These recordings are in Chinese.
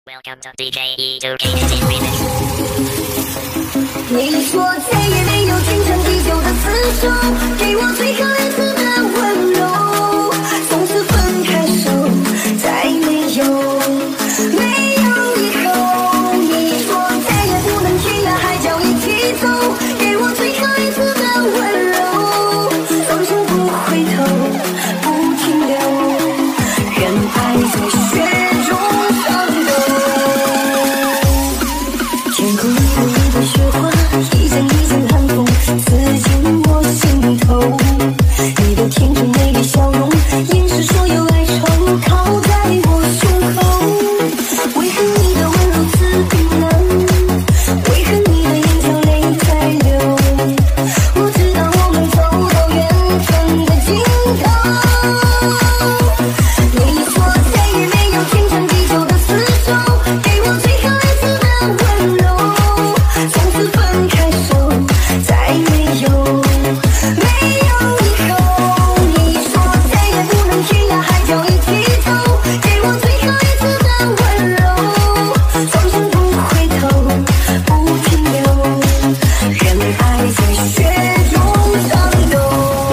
Welcome to DJ yīcì REMIX。 你说再也没有天长地久的厮守，给我最后一次的温柔，从此分开手，再没有以后。你说再也不能天涯海角一起走，给我最后一次的温柔，方向不回头，不停留，任爱在雪中颤抖。天空一朵一朵雪花，一阵一阵寒风刺进我心头。你的天真美丽笑容，掩饰所有哀愁，靠在我胸口。为何你的温柔刺冰冷？为何你的眼角泪在流？我知道我们走到缘分的尽头。你说再也没有天长地久的厮守，给我最后一次的温柔，从此分开手，再没有以后。你说再也不能天涯海角一起走，给我最后一次的温柔，方向不回头，不停留，任爱在雪中颤抖。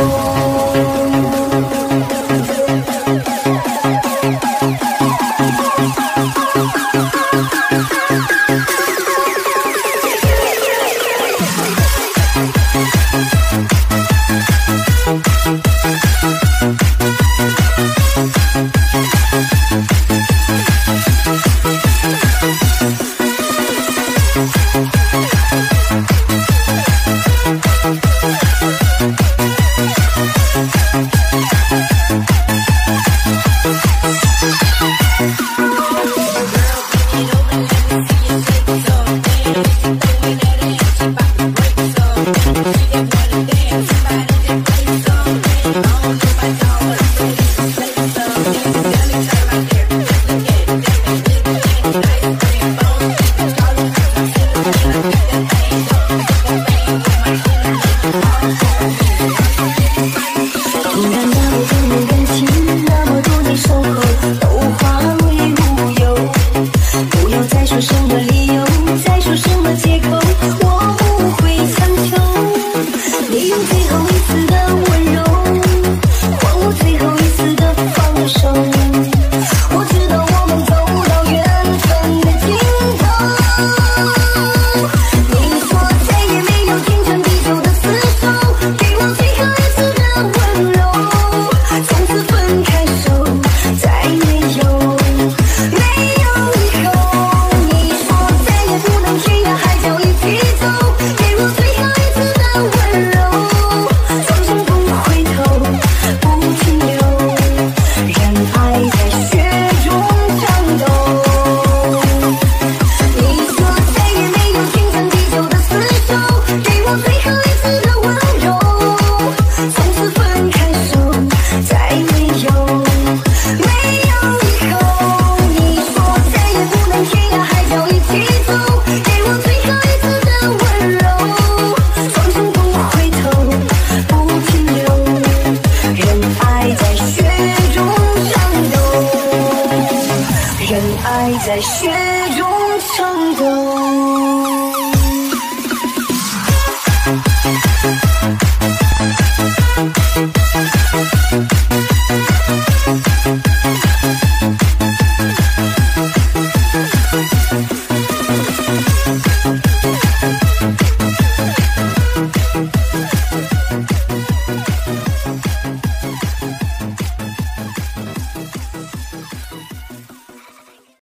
突然那么多年感情，那么多年守候，都化为乌有。不要再说什么理由，再说什么借口，我不会强求。你用最后一次的温柔，换我最后一次的放手。我知道我们走到缘分的尽头。你说再也没有天长地久的厮守，给我最后一次的温柔，从此分开手，再没有以后。你说再也不能天涯海角一起走，给我最后一次的温柔，方向不回头，不停留，任爱在雪中颤抖。你说再也没有天长地久的厮守，给我最后一次的温柔，从此分开手，再没有以后。你说再也不能天涯海角一起走，给我最后一次的温柔，方向不回头，不停留，任爱在雪中颤抖，任爱在雪中颤抖。